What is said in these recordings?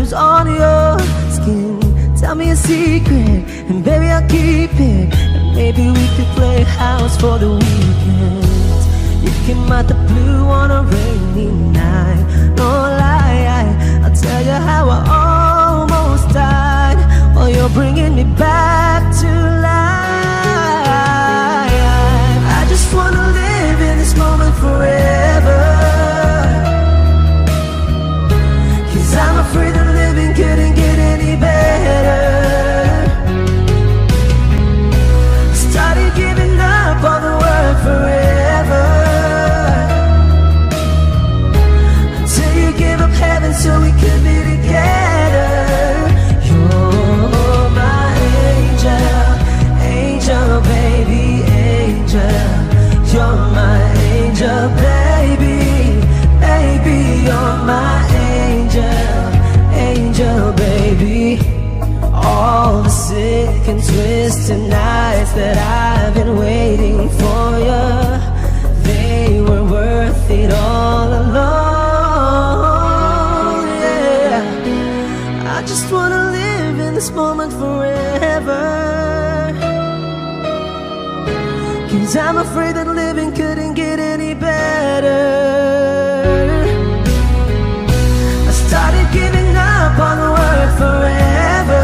tattoos on your skin. Tell me a secret, and baby I'll keep it. And maybe we could play house for the weekend. You came out the blue on a rainy night. No lie, I'll tell you how I almost died, while you're bringing me back to life. I just wanna live in this moment forever, 'cause I'm afraid that living couldn't get any better. Started giving up on the word forever, until you gave up heaven so we could be together. You're my angel, angel baby, angel. You're my angel baby, baby. You're my angel, angel baby. All the sick and twisted nights that I've been waiting for you, they were worth it all alone. Yeah, I just wanna live in this moment forever, 'cause I'm afraid that living couldn't get any better. I started giving up on the word forever,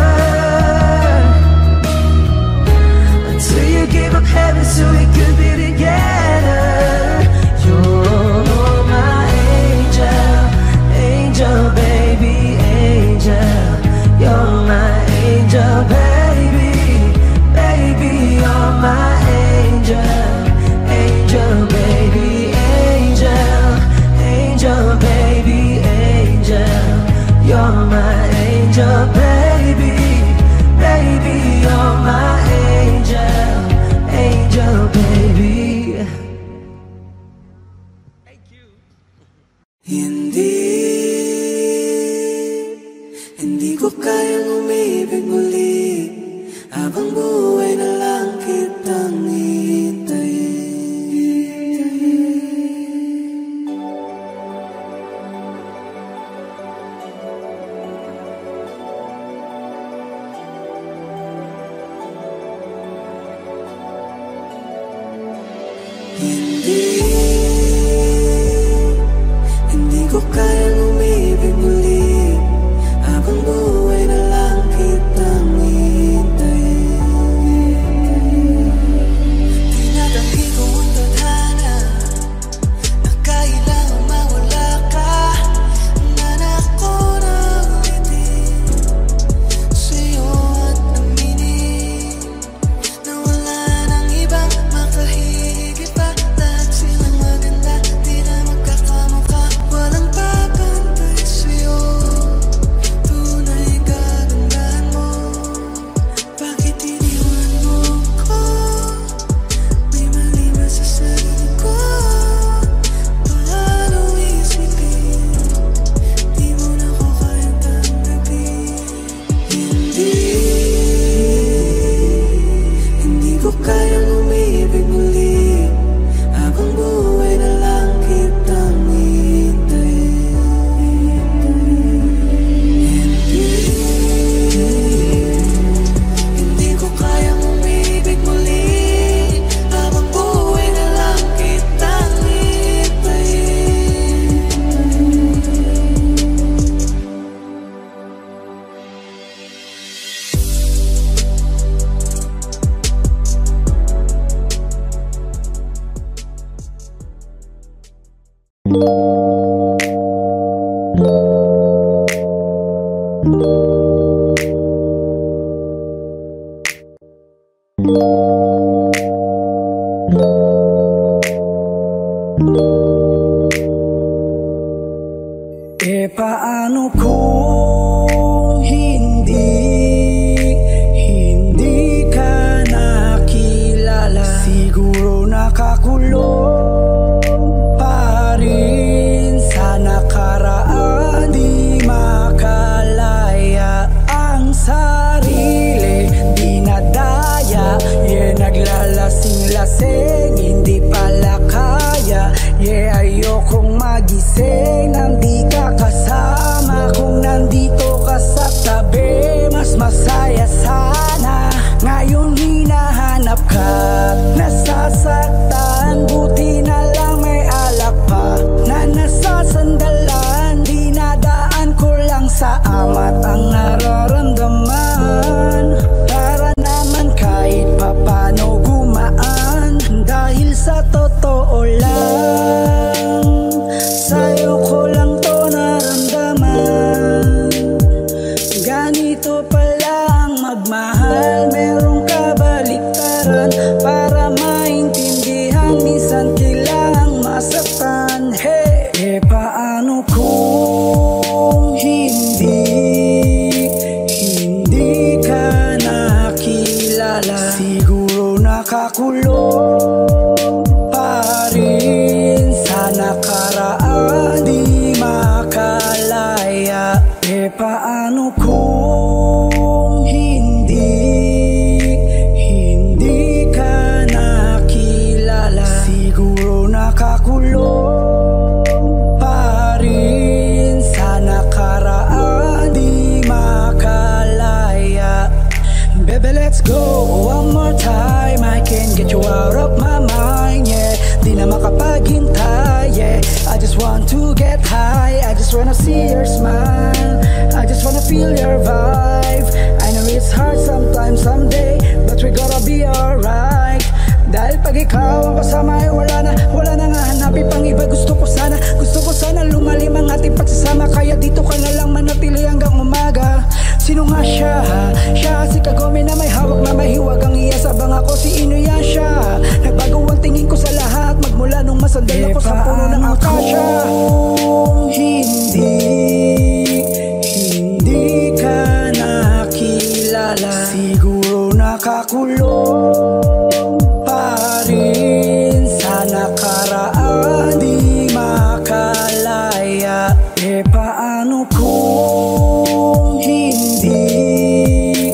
until you gave up heaven so we could be together. You're my angel, angel baby, angel. You're my angel baby, baby. You're my angel, angel baby, angel, angel baby, angel. You're my angel baby, baby. You're my angel, angel baby. Thank you. Hindi ko kayang umibig muli, habang buhay na lang kitang hintayin. Hindi ko kayang umibig muli, habang buhay na lang kitang hintayin. Tinatanggi ko ang tadhana na kailangang mawala ka. Nanak ko na ulitin sa'yo at aminin na wala nang ibang makahigit pa. Lahat silang maganda, di na magkakamukha. Walang papantay sa'yo, tunay kagandahan mo. Bakit iniwan mo ko? May mali ba sa sarili ko? Paano isipin? Di mo na ko kayang tanggapin. Hindi ko kayang umibig muli, habang buhay na lang kitang hintayin. Hindi ko kayang umibig muli, habang buhay na lang kitang hintayin. Paano kung hindi ka nakilala? Siguro nakakulong pa rin sa nakaraan, di makalaya ang sarili, dinadaya. Yeah. amat ang nararamdaman. Para naman kahit papano gumaan. Dahil sa totoo lang, sa'yo ko lang to naramdaman. Ganito pala ang magmahal, merong kabaliktaran. Para maintindihan, minsan kailangang masaktan. Hey, paano kung hindi ka nakilala? Siguro nakakulong pa rin sa nakaraan, di makalaya. Paano kung hindi ka nakilala? Siguro nakakulong pa rin sa nakaraan, di makalaya. Baby, let's go one more time. I can't get you out of my mind, yeah. Di na makapaghintay, yeah. I just want to get high, I just wanna see your smile, I just wanna feel your vibe. I know it's hard sometimes, someday, but we gotta be alright. Dahil pag ikaw ang kasama ay wala na nga hanapin pang iba. Gusto ko sana lumalim ang ating pagsasama. Kaya dito ka na lang manatili hanggang umaga. Sino nga siya? Siya si Kagome na may hawak na may hiwag. Ang iyasabang ako si Inuyasha. Nagbago ang tingin ko sa lahat, magmula nung masandal ako sa puno ng akasya. Kung hindi ka nakilala, siguro nakakulong pa rin sa nakaraan, di makalaya. Paano kung hindi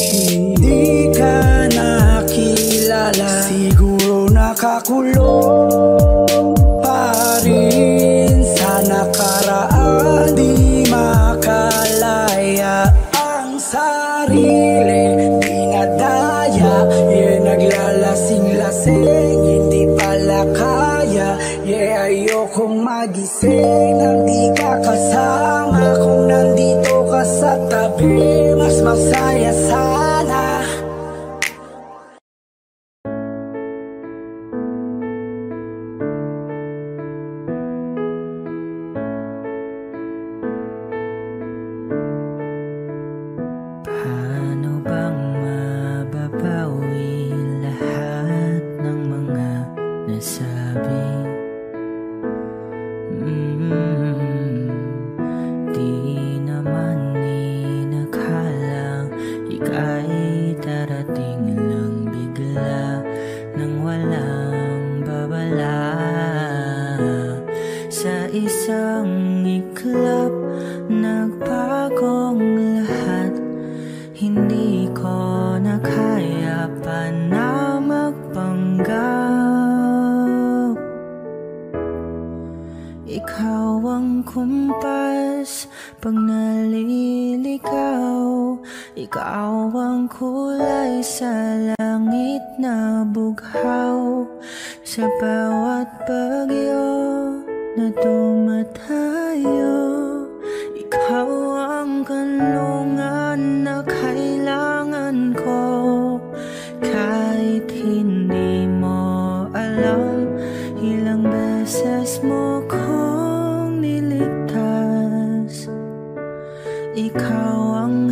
ka nakilala? Siguro nakakulong pa rin sa nakaraan, di makalaya. Ang sarili dinadaya, naglalasing-lasing, hindi pala kaya. Ayokong magising nang di ka kasama. Kung nandito ka sa tabi, mas masaya sana. Paano bang mababawi lahat ng mga nasabi? Di naman inakalang ika'y darating lang bigla nang walang babala. Sa isang iklap nagbagong lahat. Hindi ko na kaya pa na magpanggap. Ikaw ang kumpas pag naliligaw. Ikaw ang kulay sa langit na bughaw. Sa bawat bagyo na dumatayo, ikaw ang kanlungan na kailangan ko. Kahit hindi mo alam, ilang beses mo kong niligtas. Ikaw ang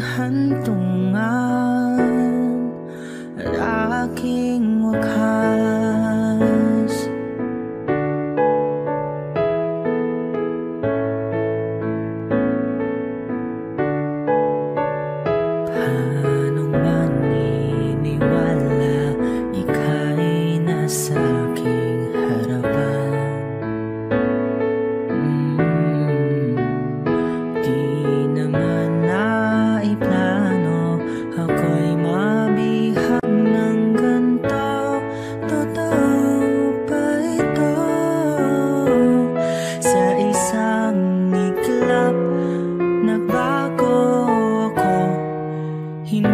hantungan at aking wakas. Paano maniniwala ika'y nasa aking harapan? Di naman naiplano ako'y mabihag ng ganito. Totoo ba ito? Sa isang iglap nagbago ako. Hindi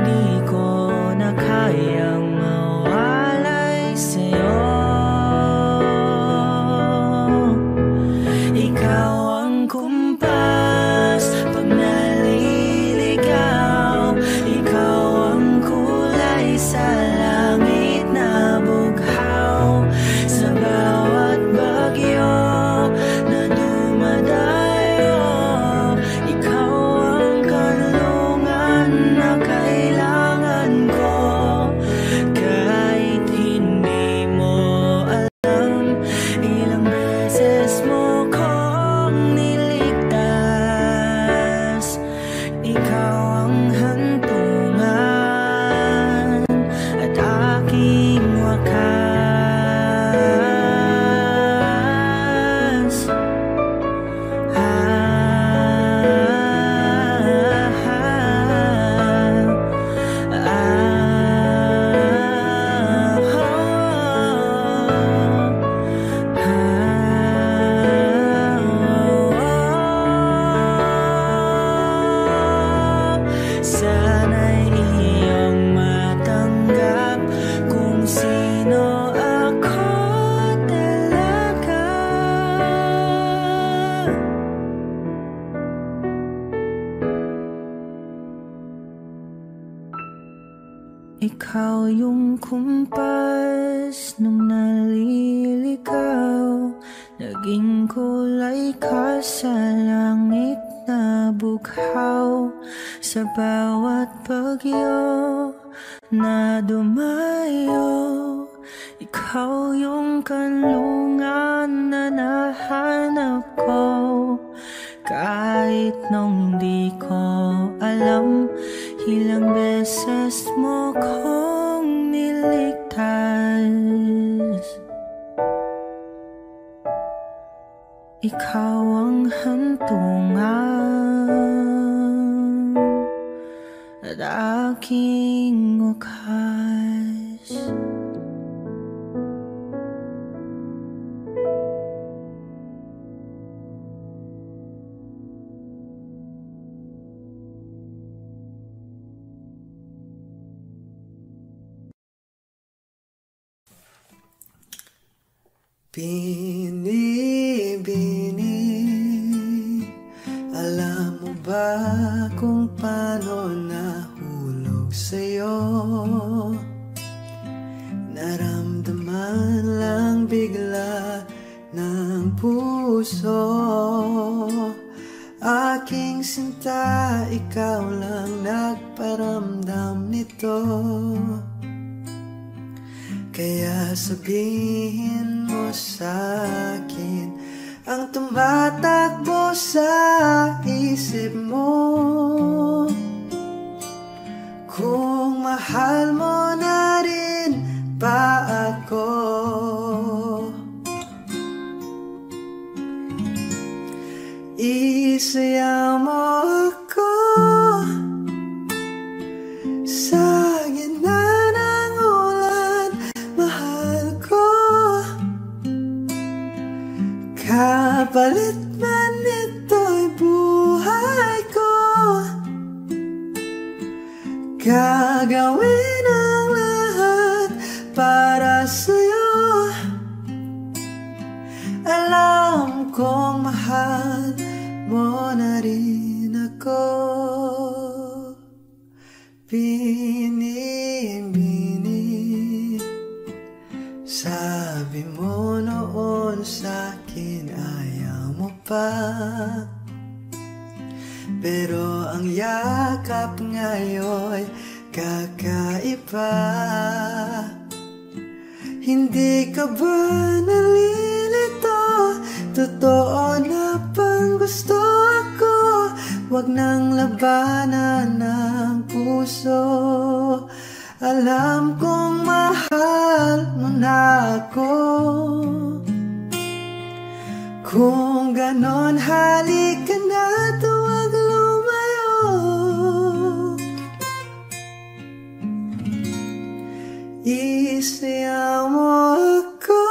ikaw ang hantungan at aking wakas. Sana'y iyong matanggap kung sino ako talaga. Ikaw yung kumpas nung naliligaw, naging kulay ka sa langit na bughaw. Sa bawat bagyo na dumayo, ikaw yung kanlungan na nahanap ko. Kahit nung di ko alam, ilang beses mo kong niligtas. Ikaw ang hantungan at aking wakas. Bini-bini, alam mo ba kung paano nahulog sa'yo? Naramdaman lang bigla ng puso. Aking sinta, ikaw lang nagparamdam nito. Kaya sabihin mo sa'kin ang tumatakbo sa isip mo. Kung mahal mo na rin ba ako? Isayaw mo ako sa gitna ng ulan, mahal ko. Kapalit man ito'y buhay ko, gagawin ang lahat para sa'yo. Alam kong mahal mo na rin ako. Bini-bini, sabi mo noon sa'kin ayaw mo pa. Pero ang yakap ngayon kakaiba. Hindi ka ba nalilito? Totoo na bang gusto ako? Wag nang labanan ng puso. Alam kong mahal mo na ako. Kung ganon, halika na, tuwag lumayo. Isayaw mo ako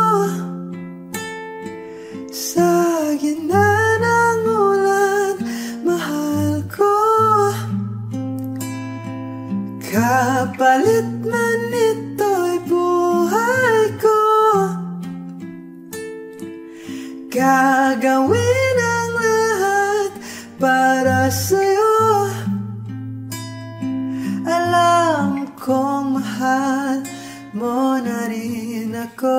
sa gitna ng ulan, mahal ko. Kapalit man ito'y buhay ko, gagawin ang lahat para sa'yo. Alam kong mahal mo na rin ako.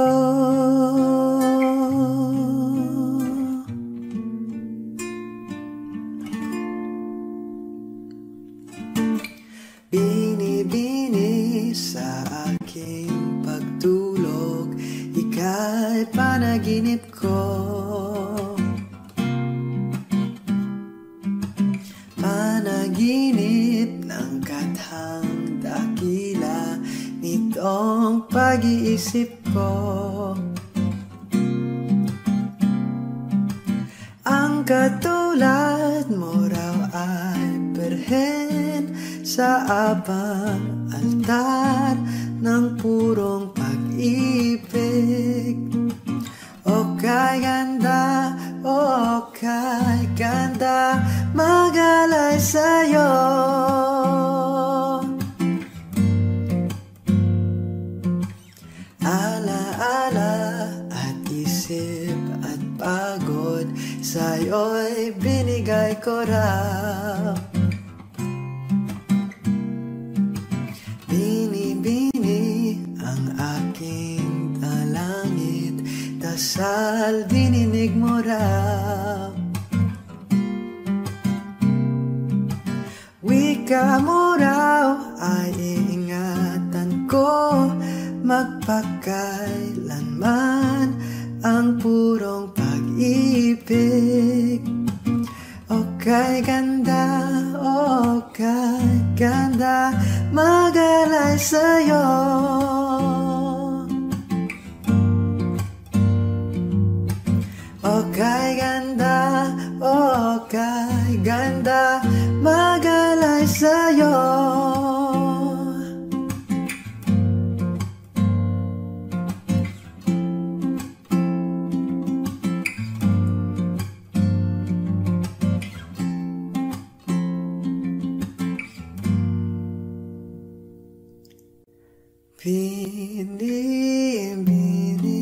Bini-bini sa aking pagtulog, ika'y panaginip ko. Panaginip pag-iisip ko. Ang katulad mo raw ay perhen sa abang altar ng purong pag-ibig. O kay ganda, o kay ganda, mag-alay sa'yo. Ala-ala at isip at pagod, sa'yo'y binigay ko raw. Bini-bini ang aking dalangit, dasal dininig mo raw. Wika mo raw ay iingatan ko, magpakailanman ang purong pag-ibig. O kay ganda, o kay ganda, mag-alay sa'yo. O kay ganda, o kay ganda, mag-alay sa'yo. Bini-bini.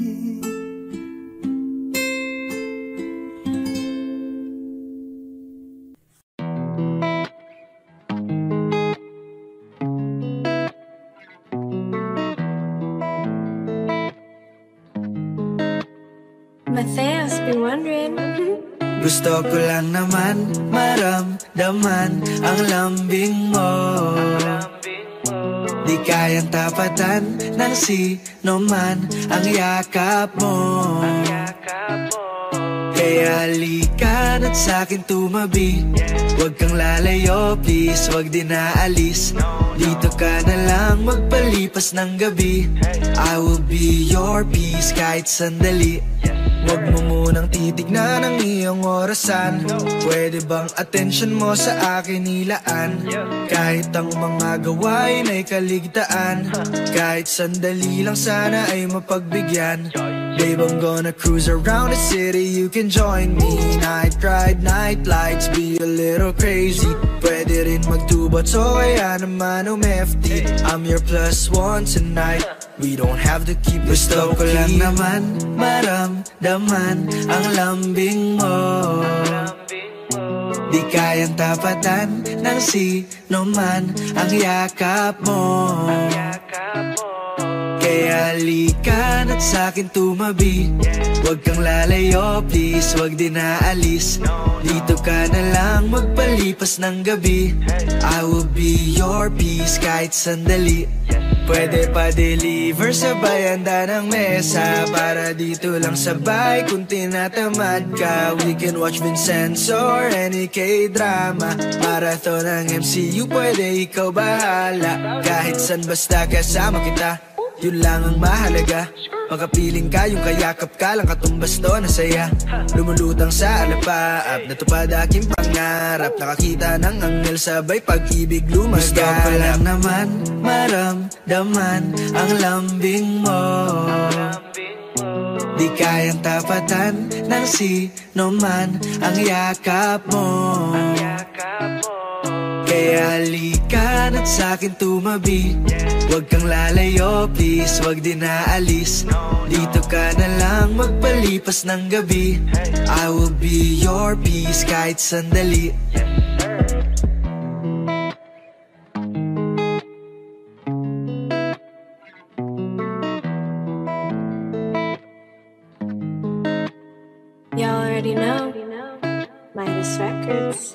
Matthias, been wondering. Gusto ko lang naman maramdaman ang lambing mo. Di kayang tapatan ng sino man ang yakap mo. Kaya halika na't sa'kin tumabi. Huwag kang lalayo, please, huwag din naalis. Dito ka na lang magpalipas ng gabi. I will be your peace kahit sandali. Huwag mo munang titignan ang iyong orasan. Pwede bang atensyon mo sa akin ilaan? Kahit ang mga gawain ay kaligtaan, kahit sandali lang sana ay mapagbigyan. Babe, I'm gonna cruise around the city, you can join me. Night ride, night lights, be a little crazy. Pwede rin magtubot, so kaya naman umefty. I'm your plus one tonight, we don't have to keep this low-key. Gusto ko lang naman maramdaman ang lambing mo. Di kayang tapatan ng sino man ang yakap mo. Kaya halika na't sa'kin tumabi. Huwag kang lalayo, please, huwag din naalis. Dito ka na lang magpalipas ng gabi. I will be your peace kahit sandali. Pwede pa deliver sabay handa ng mesa, para dito lang sabay kung tinatamad ka. We can watch Vincenzo or any K-drama. Marathon ng MCU, pwede ikaw bahala. Kahit san basta kasama kita, yun lang ang mahalaga. Pagkapiling ka, yung kayakap ka lang katumbas to na saya. Lumulutang sa alapaap, natupad aking pangarap. Nakakita ng anghel sabay pag-ibig lumaganap. Gusto ko lang naman maramdaman ang lambing mo. Di kayang tapatan ng sino man ang yakap mo. Kaya halika na't sa'kin tumabi. Huwag kang lalayo, please, huwag din naalis. Dito ka na lang magpalipas ng gabi. I will be your peace kahit sandali. Y'all already know. Midas Records.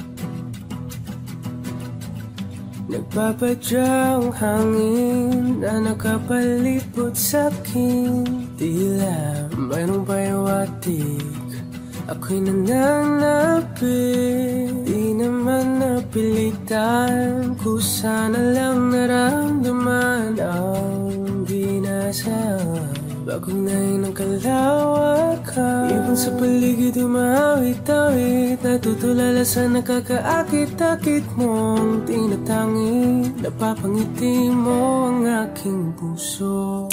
Nagpapadyang hangin nakapalipot sa'kin. Tila mayroong payawatig, ako'y nananapit. Di naman napilitan, kusana lang naramdaman ang binasag. Bagong nain ng kalawakan, ibon sa paligid umawit-awit, natutulala sa nakakaakit-akit mong tinatangi. Napapangiti mo ang aking puso.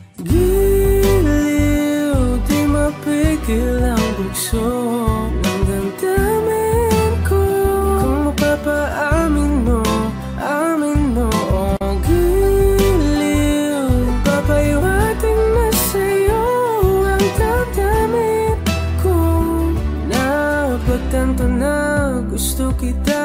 Giliw, di mapigil ang bugso ng damdamin ko. Kung mapapaamin mo, amin mo. Oh, giliw, papahiwating na sa'yo ang damdamin ko. Napagtanto na gusto kita.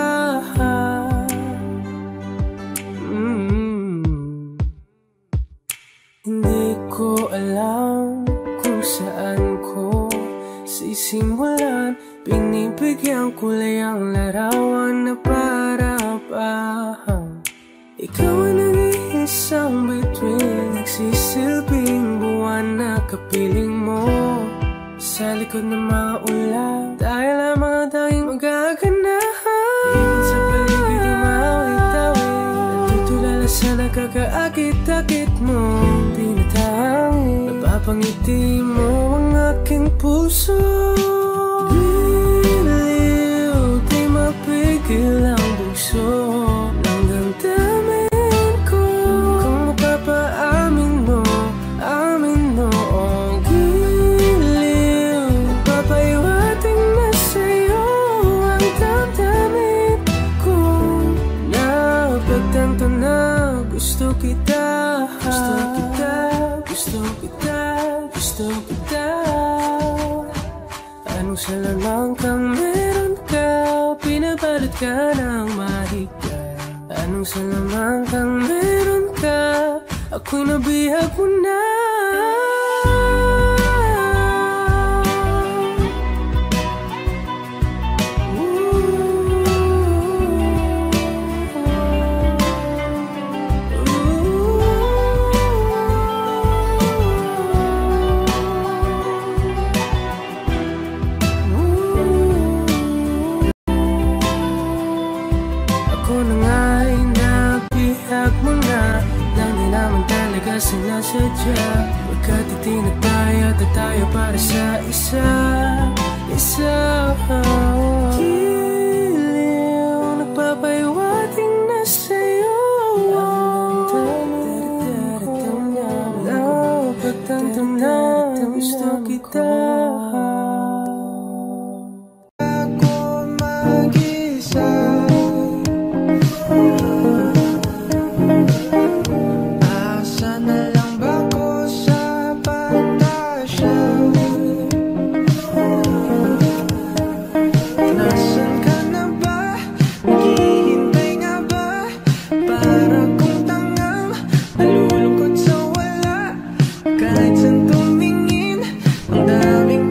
Hindi ko alam kung saan ko sisimulan. Binibigyan kulay ang larawan na para-pahan. Ikaw ang nag-iisang bituin, nagsisilbing buwan na kapiling mo. Sa likod ng mga ulan, tayo lamang ang tanging magaganahan. Ibon sa paligid umawit-awit, natutulala sa nakakaakit-akit mo. Napapangiti mo ang aking puso. Giliw, di mapigil ang bugso ng damdamin ko. Kung mapapaamin mo, amin mo. Oh, giliw, papahiwating na sa'yo ang damdamin ko. Napagtanto na gusto kita. Gusto kita, gusto kita, gusto kita. Anong salamang kang meron ka, pinabalot ka ng mahigpit. Anong salamang kang meron ka, ako'y nabihag mo na. Sinasadya, pagkat itinataya tayo para sa isa. Giliw, nagpapahiwating na sa'yo ang damdamin. Napagtanto na gusto kita. Ako mag-isa, kahit saan tumingin, ang daming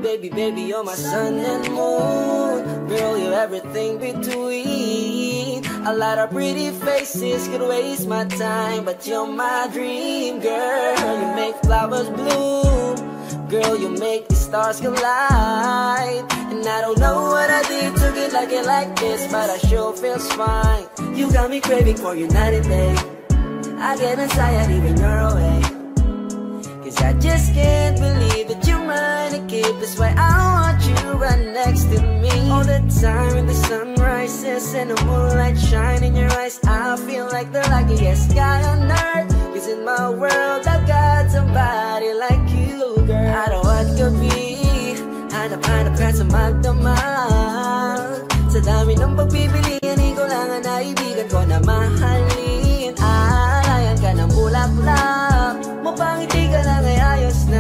Baby, baby, you're my sun and moon. Girl, you're everything between. A lot of pretty faces could waste my time, but you're my dream, girl. You make flowers bloom. Girl, you make the stars collide. And I don't know what I did to get like this, but I sure feels fine. You got me craving for you night and day. I get anxiety when you're away, 'cause I just can't believe that you're mine to keep. That's why I want you right next to me all the time. When the sun rises and the moonlight shine in your eyes, I feel like the luckiest guy on earth. 'Cause in my world I've got somebody like you, girl. I don't want to be hanap-hanap ka sa magdamag. Sa dami ng pagpipilian, ikaw lang ang naibigan ko na mahalin. Alayan ka ng bulaklak, mapangiti ka lang ay ayos na.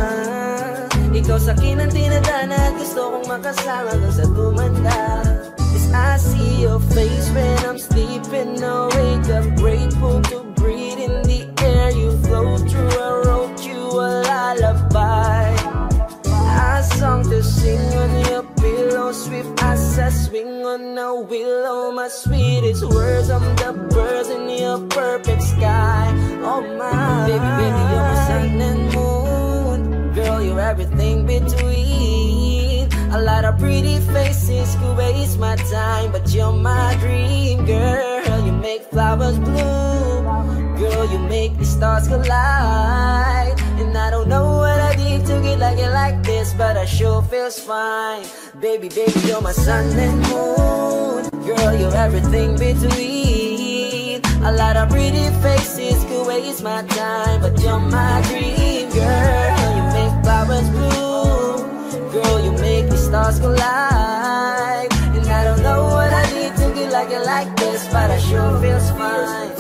Ikaw sa akin ang tinadana at gusto kong makasama doon sa tumanda. 'Cause I see your face when I'm sleeping awake. I'm grateful to breathe in the air you flow through. I wrote you a lullaby, a song to sing on your pillow, swift as I swing on a willow. My sweetest words, I'm the birds in your perfect sky. Oh my, baby, baby, you're my sun and moon. Girl, you're everything between. A lot of pretty faces could waste my time, but you're my dream, girl. You make flowers bloom. Girl, you make the stars collide. And I don't know what I did to get like this, but I sure feels fine. Baby, baby, you're my sun and moon. Girl, you're everything between. A lot of pretty faces could waste my time, but you're my dream, girl. You make flowers bloom. Girl, you make the stars collide. And I don't know what I did to get like this, but I sure feels fine.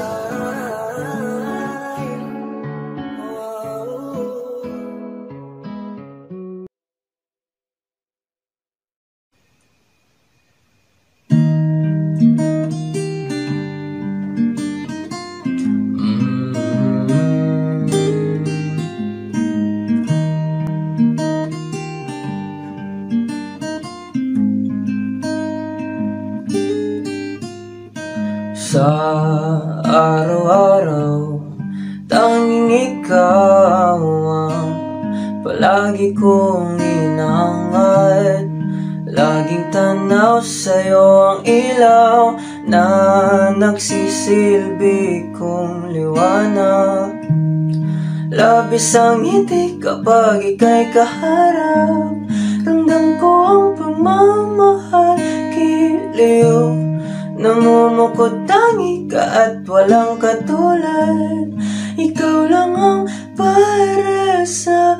Sa araw-araw, tanging ikaw ang palagi kong inangat. Laging tanaw sa'yo ang ilaw na nagsisilbi kong liwanag. Labis ang ngiti kapag ika'y kaharap. Ramdam ko ang pagmamahal, giliw. Namumukod tangi ka at walang katulad. Ikaw lang ang para sa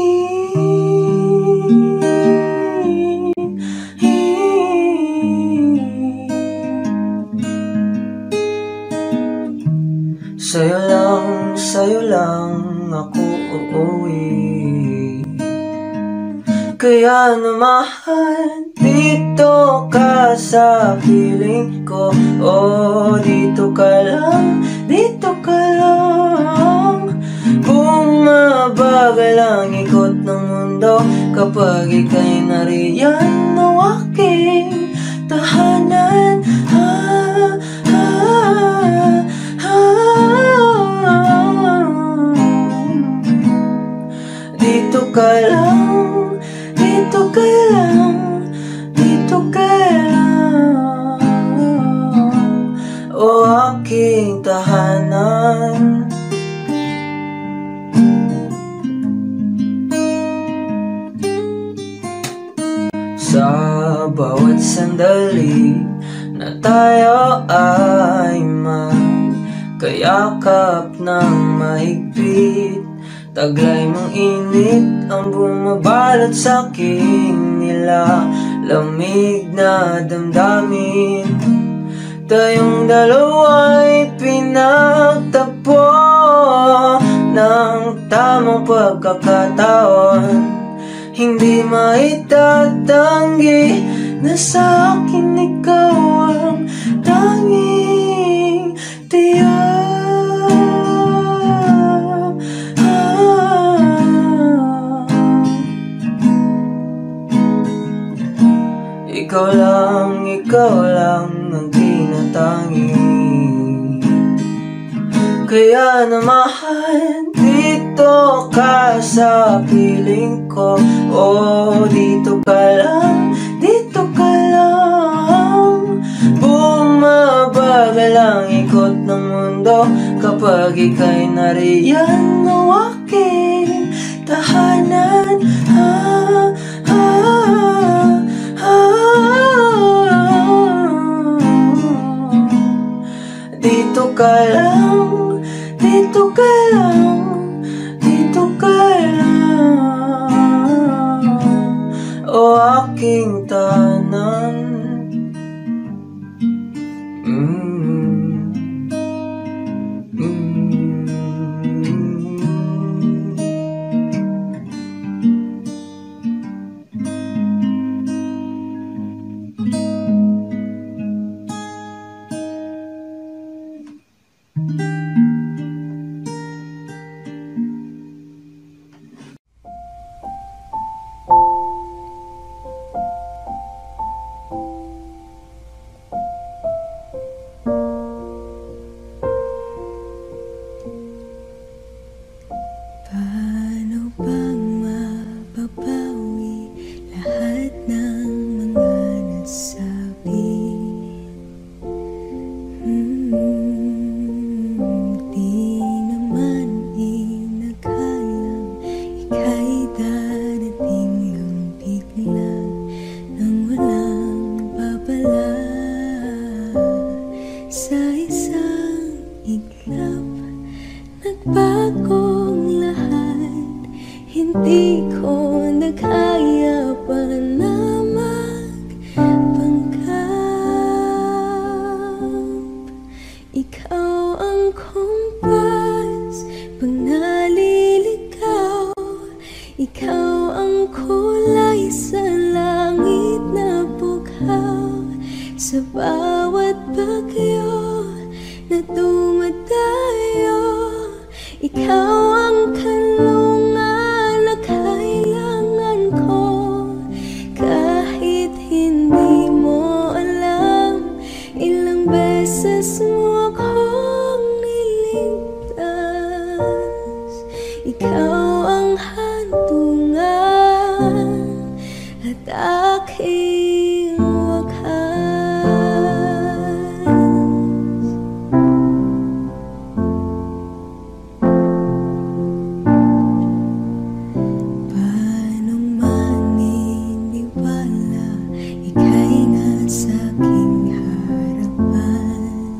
akin. Sa'yo lang ako uuwi. Kaya naman dito ka sa piling ko. Oh, dito ka lang, dito ka lang. Bumabagal ang ikot ng mundo kapag ika'y nariyan ng aking tahanan. Dito ka lang, dito ka lang, dito ka lang, o aking tahanan. Sa bawat sandali na tayo ay magkayakap ng mahigpit, taglay mong init ang bumabalot sa aking nilalamig na damdamin. Tayong dalawa'y pinagtagpo ng tamang pagkakataon. Hindi maitatanggi na sa akin ikaw ang tanging tiyak. ikaw lang ang tinatangi. Kaya na mahal, dito ka sa piling ko. Oh, dito ka lang, dito ka lang. Bumabagal ang ikot ng mundo kapag ika'y nariyan ng aking tahanan. Dito ka lang, dito ka lang, dito ka lang, o aking tahanan. Paano bang mababawi lahat ng mga nasabi? Di naman inakalang ika'y darating lang bigla nang walang babala. Sa isang iglap nagbagong lahat, hindi ko na kaya pa na magpanggap. Ikaw ang kumpas pag naliligaw, ikaw ang kulay sa langit na bughaw. Sa bawat bagyo na dumadayo, ikaw ang kanlungan na kailangan ko. Kahit hindi mo alam, ilang beses mo akong niligtas. Ikaw ang hantungan at aking wakas. Paano maniniwala ika'y nasa aking harapan?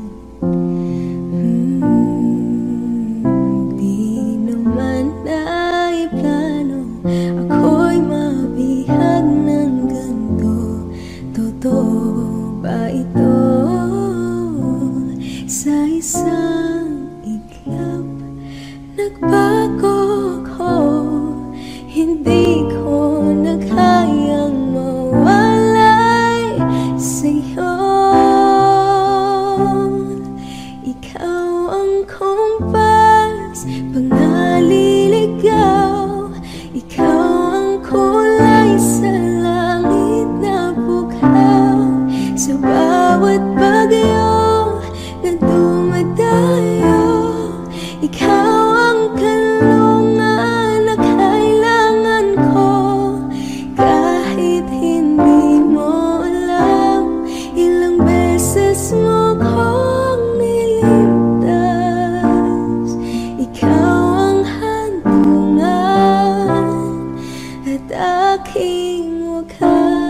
Di naman naiplano ako'y mabihag ng ganito. Totoo ba ito? Sa isang iglap nagbago ko, hindi ko na kayang mawalay sa'yo. Ikaw ang kumpas pag naliligaw, ikaw ang kulay sa langit na bughaw. Sa bawat bagyo na dumadayo, ikaw ang kanlungan na kailangan ko. Kahit hindi mo alam, ilang beses mo kong niligtas. Ikaw ang hantungan at aking wakas.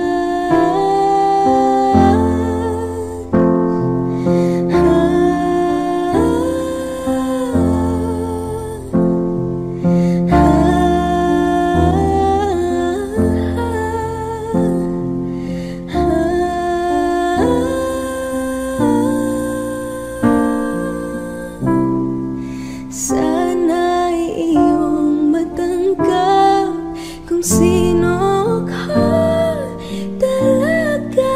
Sana'y iyong matanggap kung sino ka talaga.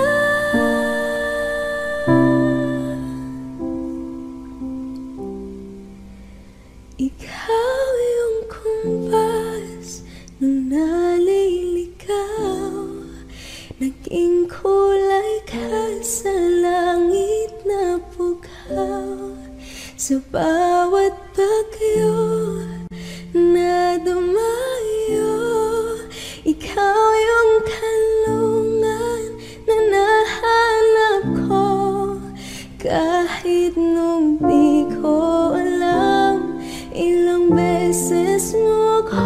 Ikaw yung kumpas nung naliligaw, King kulay ka sa langit na pukaw, sa bawat bagyo na dumayo. Ikaw yung kanlungan na nahanap ko, kahit nung di ko alam ilang beses mo ko.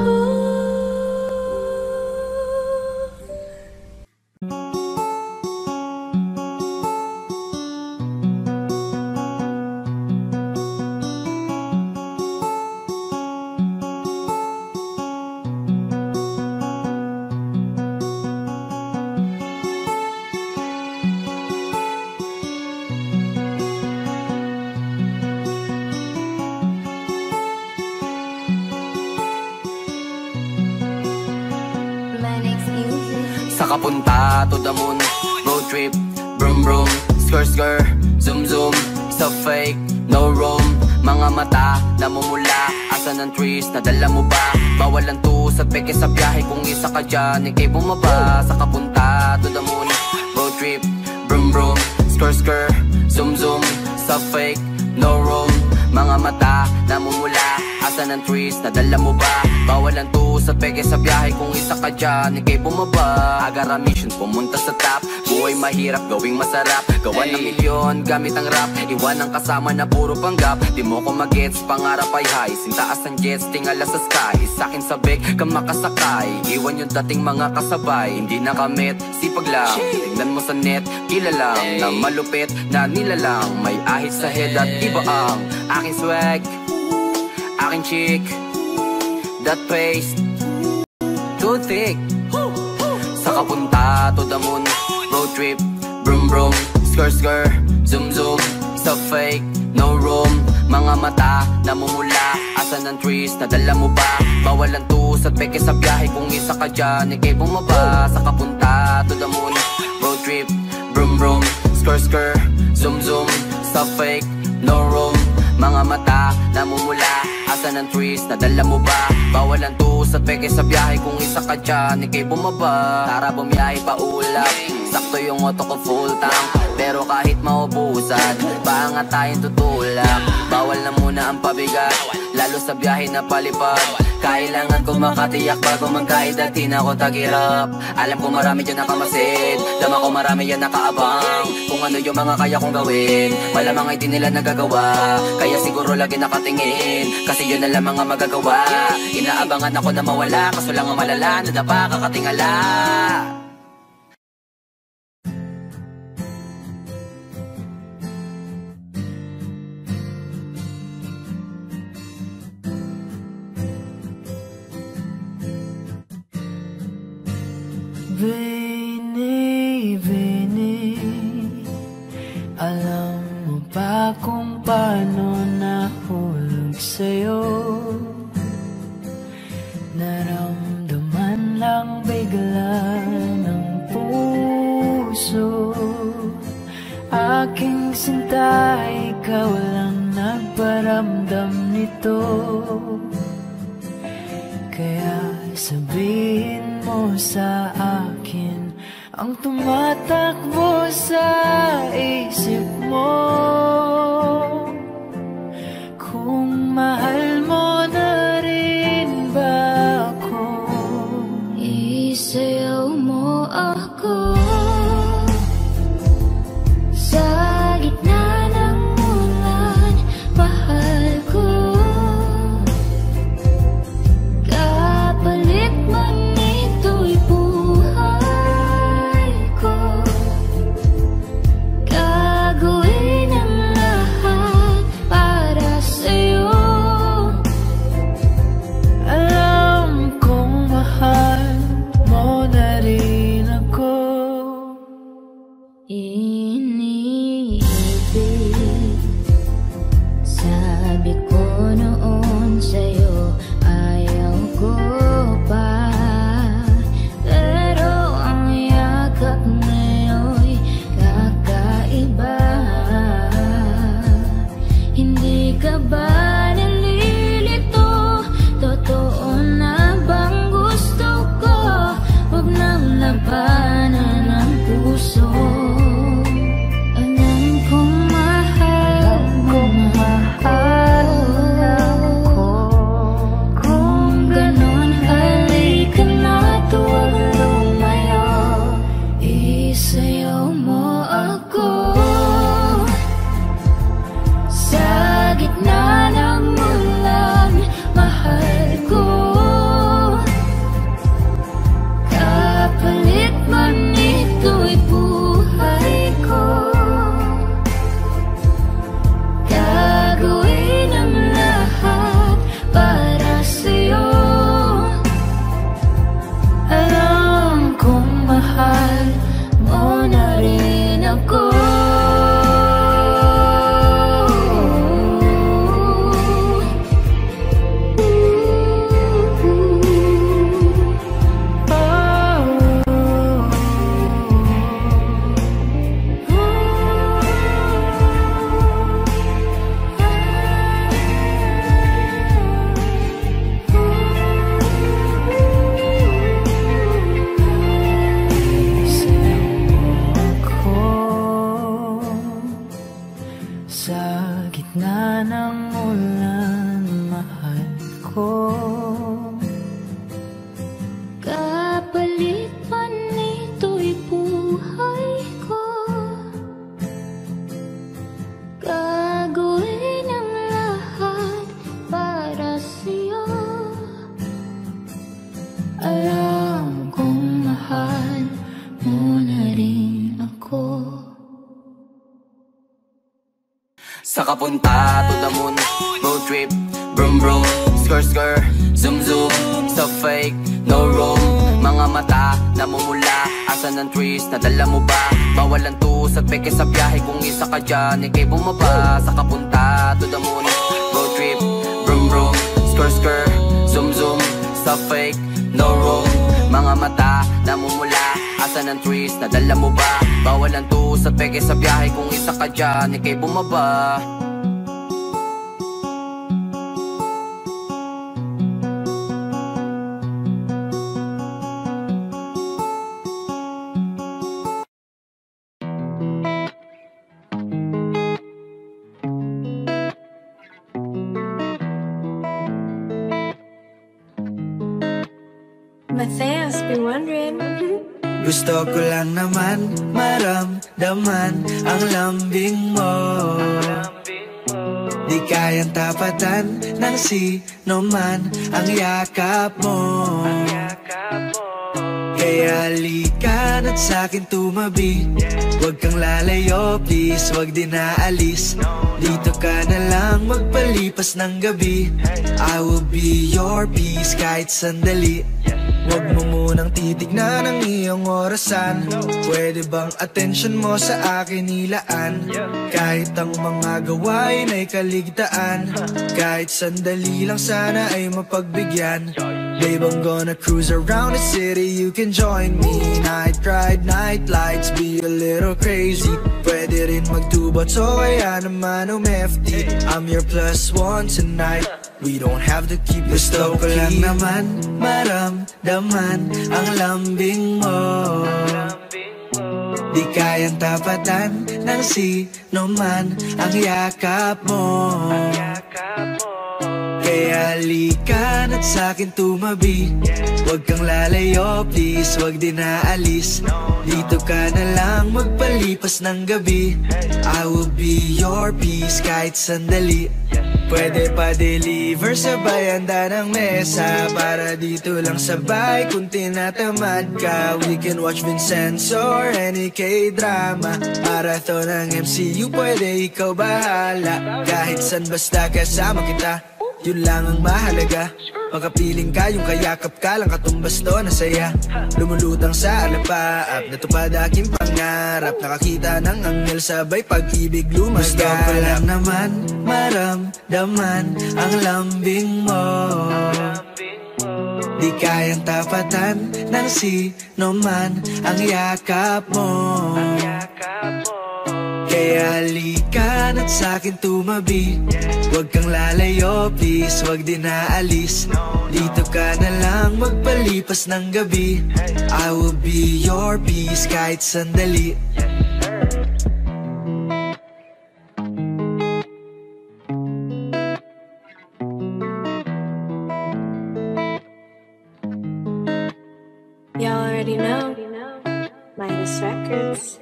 Kapunta to the moon, road trip, brum brum, skr skr, zoom zoom, sa fake, no room. Mga mata, namumula, asan ang trees, nadala mo ba? Bawal ang tus at peke sa biyahe, kung isa ka dyan, ikay bumaba. Sa kapunta to the moon, road trip, brum brum, skr skr, zoom zoom, sa fake, no room. Mga mata, namumula, asan ang trees, nadala mo ba? Bawal ang tus at peke sa biyahe, kung isa ka dyan, ikay bumaba. Agar ang mission, pumunta sa top. Buhay mahirap, gawing masarap. Gawa ng milyon, gamit ang rap. Iwan ang kasama na puro panggap. Di mo ko magets, pangarap ay high. Sintaas ang jets, tingala sa sky. Sa'kin sabik, ka makasakay. Iwan yung dating mga kasabay. Hindi nakamit, sipag lang. Tignan mo sa net, kilalang na malupit na nilalang. May ahit sa head at iba ang aking swag, aking chick, that face, too thick. Sa kapunta to the moon, road trip, brum brum, skr skr, zoom zoom, sa fake, no room. Mga mata, namumula, asan ang trees, nadala mo ba? Bawal ang tus at peke sa biyahe, kung isa ka dyan, ikay bumaba. Sa kapunta to the moon, road trip, brum brum, skr skr, zoom zoom, sa fake, no room. Mga mata, namumula, asan ang trees, nadala mo ba? Bawal ang tus at peke sa biyahe, kung isa ka dyan, ikay bumaba. Tara bumiyahe pa ulap, sakto yung auto ko full tank. Pero kahit maubusan, paangat tayong tutulak. Bawal na muna ang pabigat, lalo sa biyahe na palipad. Kailangan ko makatiyak bago magkaid at di na ako tagirap. Alam ko marami dyan nakamasid, dama ko marami yan nakaabang. Kung ano yung mga kaya kong gawin, malamang ay di nila nagagawa. Kaya siguro lagi nakatingin, kasi yun na lang mga magagawa. Inaabangan ako na mawala, kaso lang ang malala, nadapa kakatingala. Vini, Vini, alam mo ba kung paano nahulog sa'yo? Naramdaman lang bigla ng puso. Aking sinta, ikaw lang nagparamdam nito. Kaya sabihin mo sa akin ang tumatakbo sa isip mo. Kung mahal mo na rin ba ako, isayaw mo ako sa gitna ng ulan, mahal ko. Kapalit man ito'y buhay ko, gagawin ang Alam kong mahal mo na rin ako. Sa kapunta to the moon, road trip, brum brum, skr skr, zoom zoom, stuff fake, no room. Mga mata, namumula, asan ang trees, nadala mo ba? Bawal ang tus at peke sa biyahe, kung isa ka dyan, ikay bumaba. Sa kapunta to the moon, road trip, brum brum, skr skr, zoom zoom, stuff fake, no room. Mga mata, namumula, asan ang trees, nadala mo ba? Bawal ang tus at peke sa biyahe, kung isa ka dyan, ikay bumaba. Matthias, been wondering. Gusto ko lang naman maramdaman ang lambing mo. Di kayang tapatan ng sino man ang yakap mo. Kaya halika na't sa'kin tumabi. Huwag kang lalayo, please, huwag din naalis. Dito ka na lang magpalipas ng gabi. I will be your peace kahit sandali. Huwag mo munang titignan ang iyong orasan. Pwede bang atensyon mo sa akin ilaan? Kahit ang mga gawain ay kaligtaan, kahit sandali lang sana ay mapagbigyan. Babe, I'm gonna cruise around the city, you can join me. Night ride, night lights, be a little crazy. Pwede rin magtubot, so kaya naman umefty. I'm your plus one tonight, we don't have to keep this low-key. Gusto ko lang naman maramdaman ang lambing mo. Di kayang tapatan ng sino man ang yakap mo. Kaya halika na't sa'kin tumabi. Huwag kang lalayo, please, huwag din naalis. Dito ka na lang magpalipas ng gabi. I will be your peace kahit sandali. Pwede pa deliver sabay handa ng mesa, para dito lang sabay kung tinatamad ka. We can watch Vincenzo or any K-drama. Marathon ng MCU, pwede ikaw bahala. Kahit san basta kasama kita, yun lang ang mahalaga. Pagkapiling ka, yung kayakap ka lang katumbas to na saya. Lumulutang sa alapaap, natupad aking pangarap. Nakakita ng anghel sabay pag-ibig lumaganap. Gusto ko lang naman maramdaman ang lambing mo. Di kayang tapatan ng sino man ang yakap mo. Kaya halika na't sa'kin tumabi. Huwag kang lalayo, please, huwag din naalis. Dito ka na lang magpalipas ng gabi. I will be your peace kahit sandali. Y'all already know. Midas Records.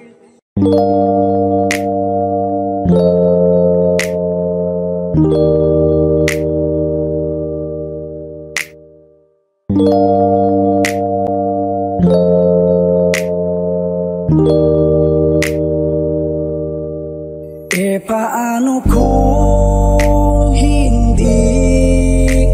Paano kung hindi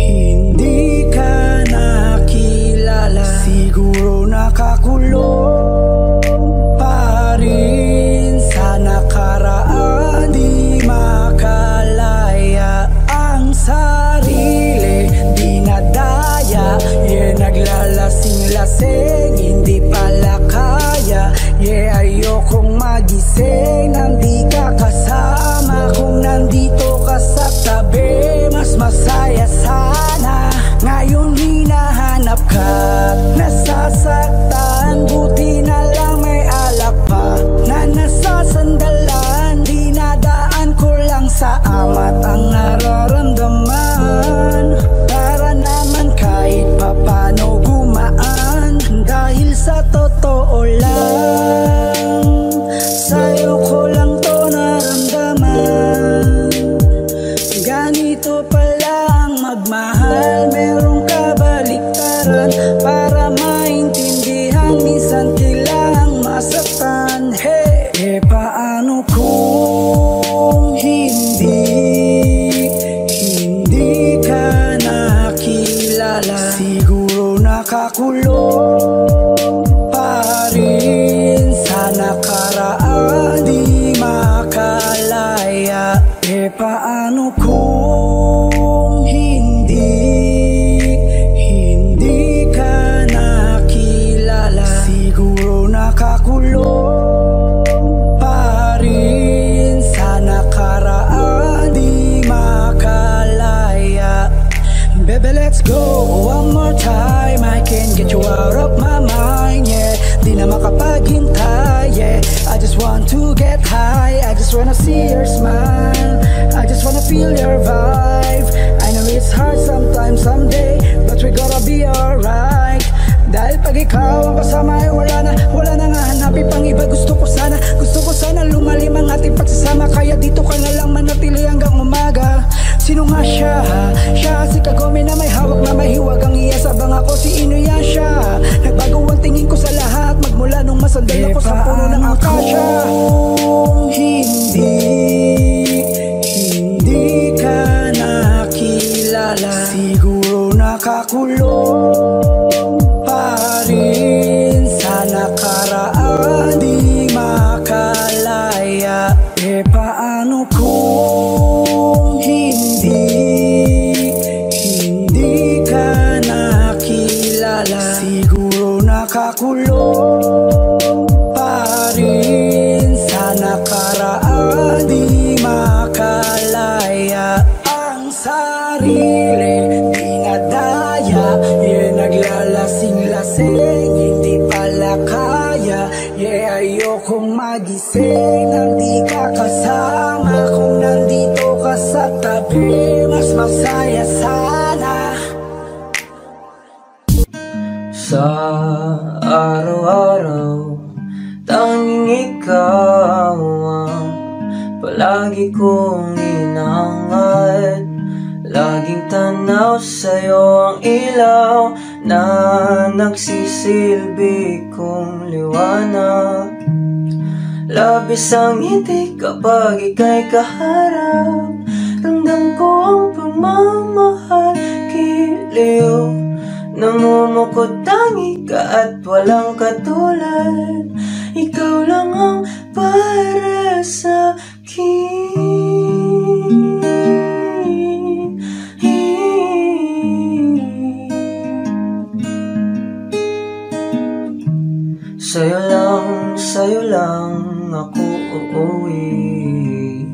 ka nakilala? Siguro nakakulong pa rin sa nakaraan. Di makalaya ang sarili, dinadaya. Naglalasing-lasing, hindi pala kaya. Ayokong magising nang di ka kasama. Kung nandito ka sa tabi, mas masaya sana. Ngayon hinahanap ka, nasasaktan. Buti na lang may alak pa na nasasandalan. Dinadaan ko lang sa amat ang nararamdaman, para naman kahit papano gumaan. Dahil sa totoo lang, sa'yo ko lang to naramdaman. Ganito pala ang magmahal, merong kabaliktaran. para maintindihan, minsan kailangang masaktan. Hey, paano kung hindi ka nakilala? Siguro nakakulong pa rin sa nakaraan, di makalaya. Paano kung hindi ka nakilala? Siguro nakakulong pa rin sa nakaraan, di makalaya. Baby, let's go one more time. I can't get you out of my mind, yeah. Di na makapaghintay, yeah. I just want to get high, I just wanna see your smile, I just wanna feel your vibe. I know it's hard sometimes, someday, but we gotta be alright. Dahil pag ikaw ang kasama ay wala na nga hanapin pang iba. Gusto ko sana lumalim ang ating pagsasama. Kaya dito ka na lang manatili hanggang umaga. Sino nga siya? Siya si Kagome na may hawak na may hiwag. Ang iasabang ako si Inuyasha. Nagbago ang tingin ko sa lahat magmula nung masandal ako sa puno ng akasya. Kung hindi ka nakilala, siguro nakakulong pa rin sa nakaraan, di makalaya. Paano kung hindi ka nakilala? Siguro nakakulong pa rin sa nakaraan, di makalaya. Ang sarili dinadaya, naglalasing-lasing, hindi pala kaya. Ayokong magising nang di ka kasama. Kung nandito ka sa tabi, mas masaya sana. Sa araw-araw, tanging ikaw ang palagi kong inangat. Laging tanaw sa'yo ang ilaw na nagsisilbi kong liwanag. Labis ang ngiti kapag ika'y kaharap. Ramdam ko ang pagmamahal, giliw. Namumukod tangi ka at walang katulad. Ikaw lang ang para sa'kin. Sa'yo lang ako uuwi.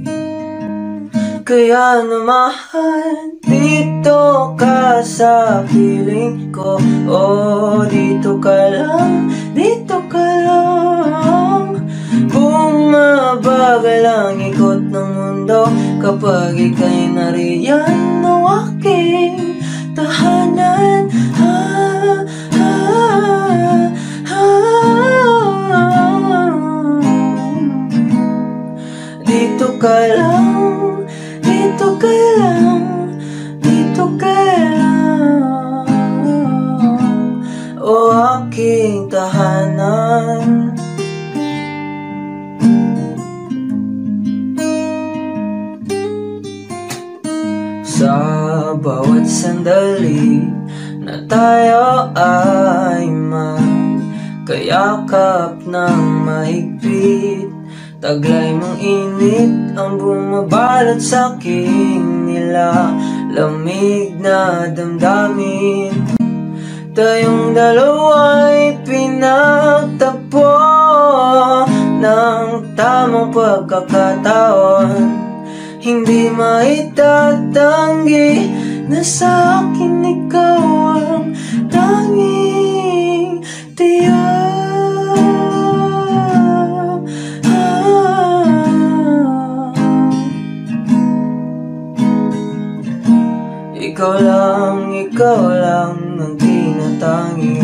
Kaya naman dito ka sa piling ko. Oh, dito ka lang, dito ka lang. Bumabagal ang ikot ng mundo kapag ika'y nariyan ng aking tahanan. Dito ka lang, dito ka lang, dito ka lang, o aking tahanan. Sa bawat sandali na tayo ay magkayakap ng mahigpit, taglay mong init ang bumabalot sa aking nilalamig na damdamin. Tayong dalawa'y pinagtagpo ng tamang pagkakataon. Hindi maitatanggi na sa akin ikaw ang tanging tiyak. Ikaw lang ang tinatangi.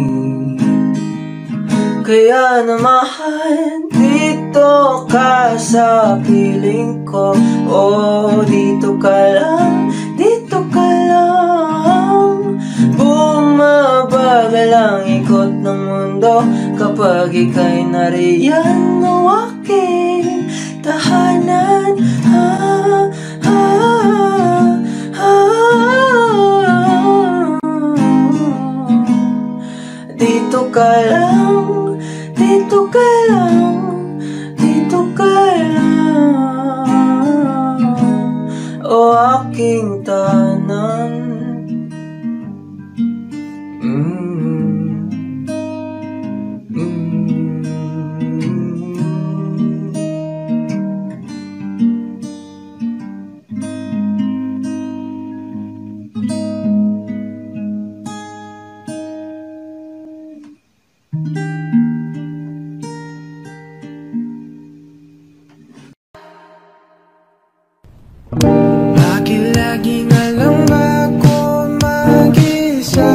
Kaya naman dito ka sa piling ko. Oh, dito ka lang, dito ka lang. Bumaba mabagal ang ikot ng mundo kapag ika'y nariyan ng aking tahanan. Dito ka lang, dito ka lang, dito ka lang, o aking tahanan. Bakit lagi nga lang ba ako mag-isa?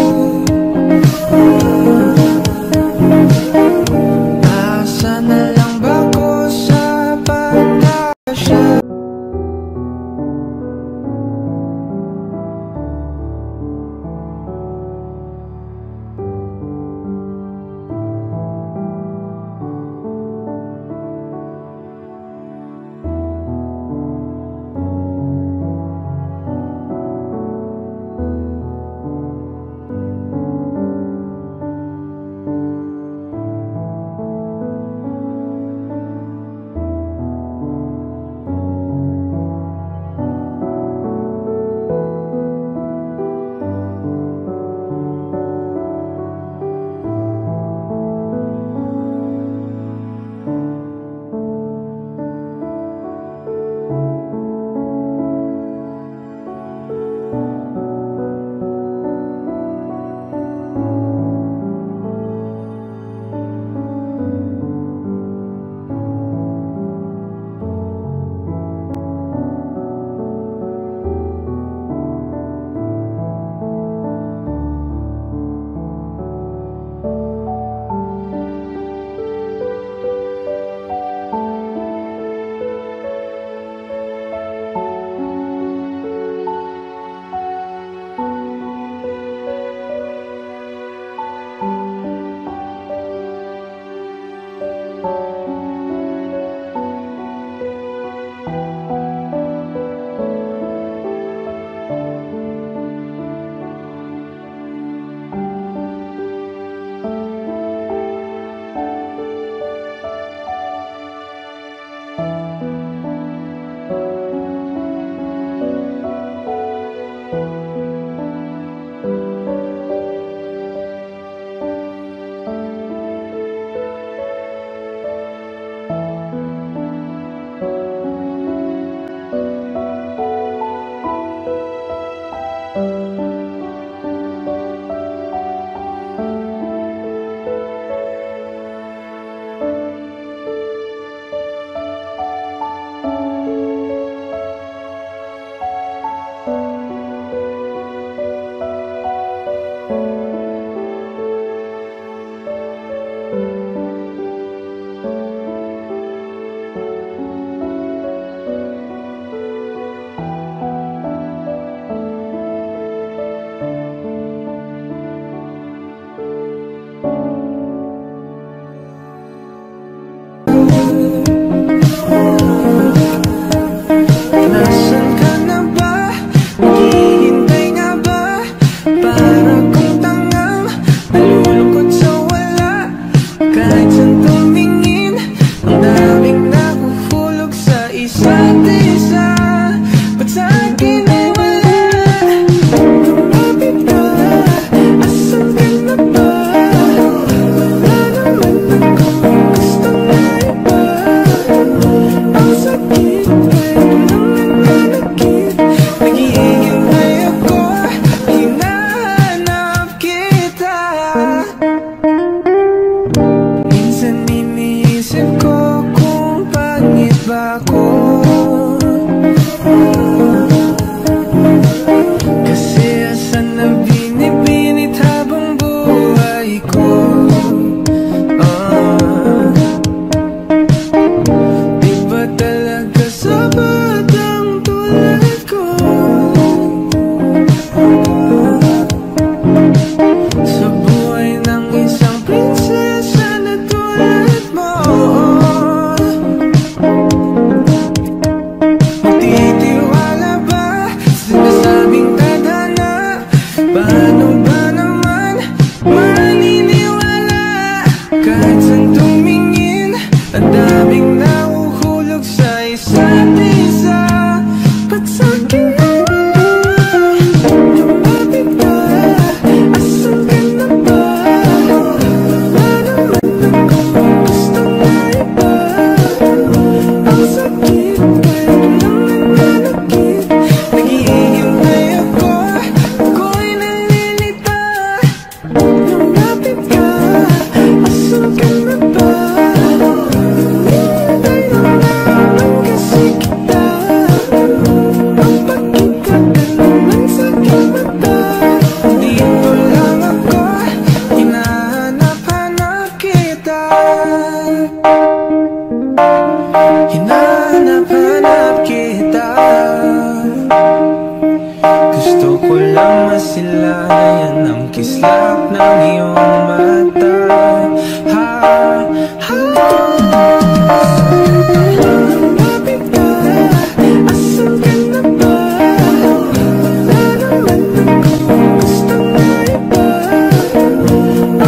Asa na lang ba ako sa pagkasya?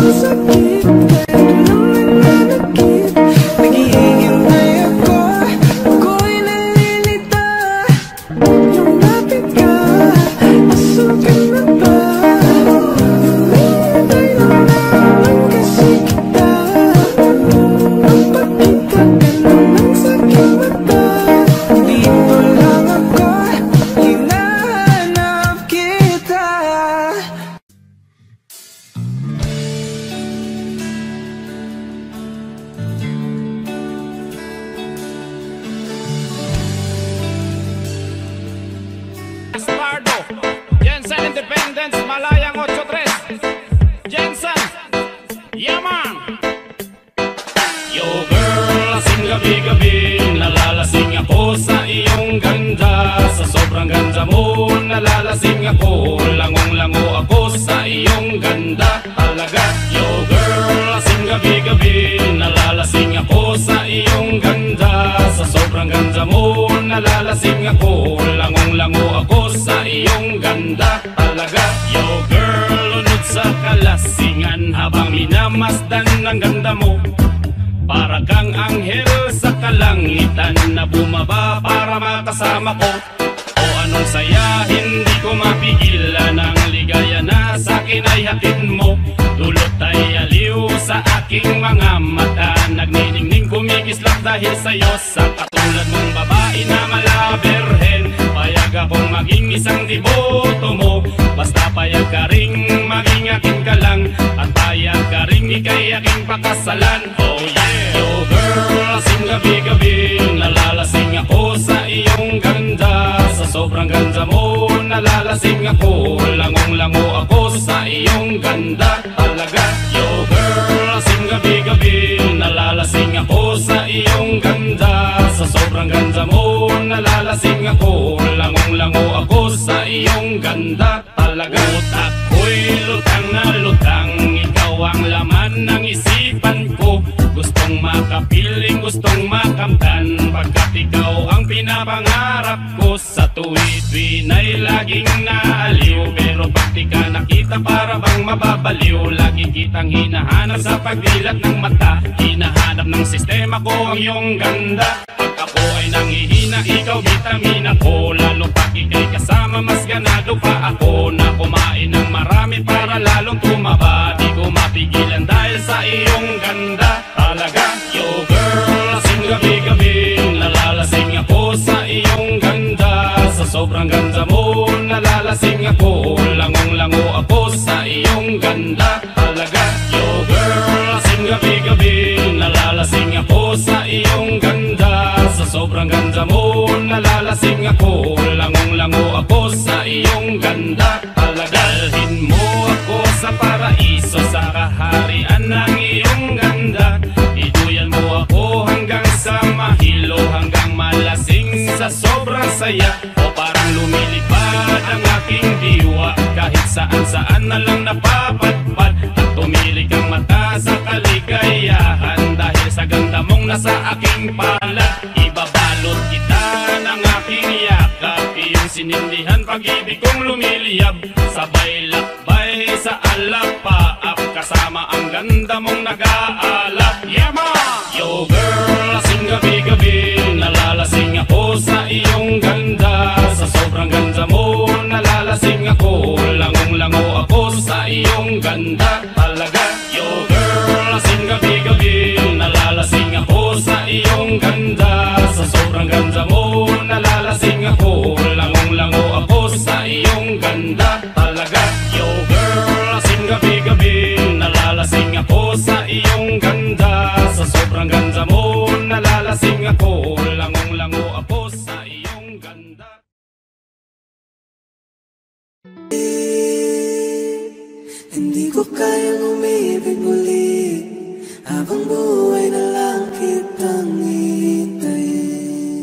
Hindi ko kayang umibig muli habang buhay na lang kitang hintayin.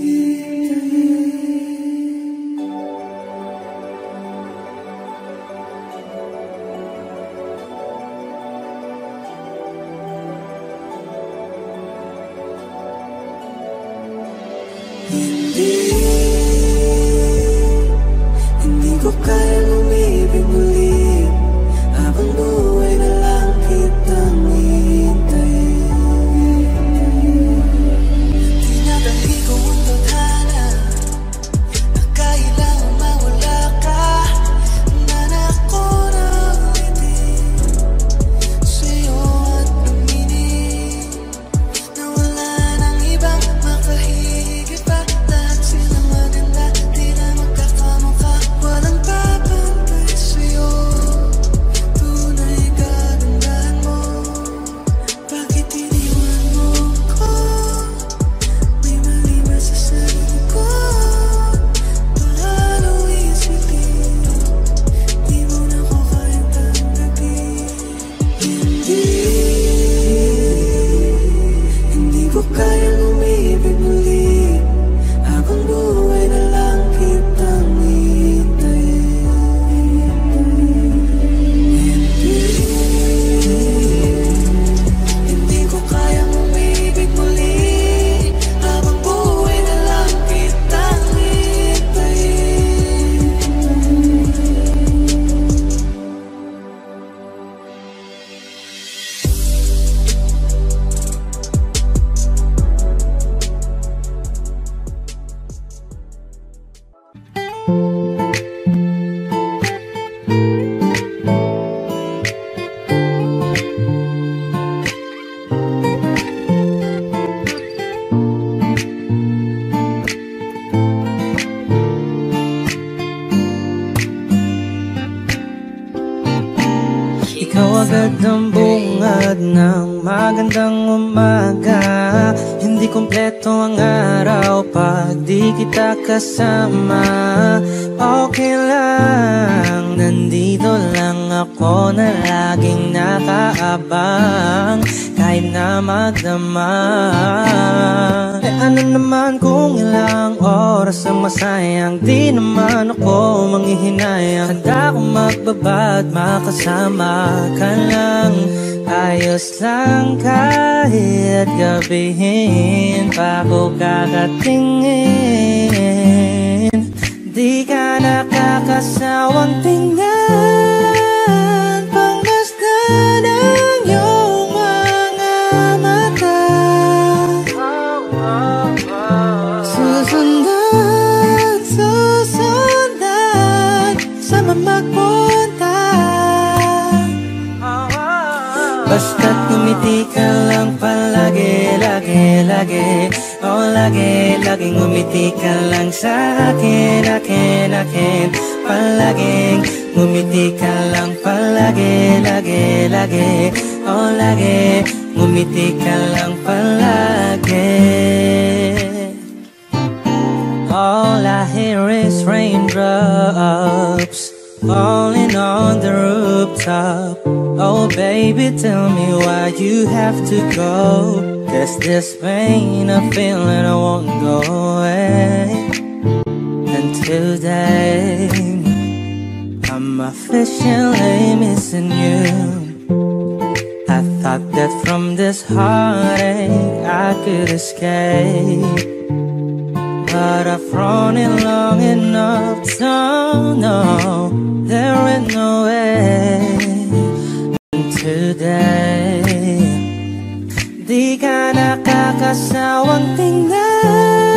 Hindi ko kayang umibig muli habang buhay na lang kita bungad ng magandang umaga. Hindi kumpleto ang araw pag di kita kasama. Okay lang, nandito lang ako na laging nakaabang kahit na magdama. Ano naman kung ilang oras ang masayang, di naman ako manghihinayang. Handa akong magbaba at makasama ka lang. Ayos lang kahit gabihin pa ko kakatingin. Di ka nakakasawang tingnan pangmasdan ng iyong mga mata. Susundan, susundan sama magpunta. Basta't ngumiti ka lang palagi, lagi, lagi. Oh, lagi, laging ngumiti ka lang sa akin, akin, akin. Palaging ngumiti ka lang palagi, lagi, lagi. Oh, lagi, ngumiti ka lang palagi. All I hear is raindrops falling on the rooftop. Oh baby, tell me why you have to go. There's this pain I feel and I won't go away. And today I'm officially missing you. I thought that from this heartache I could escape, but I've thrown it long enough, so no, there ain't no way. And today, di ka nakakasawang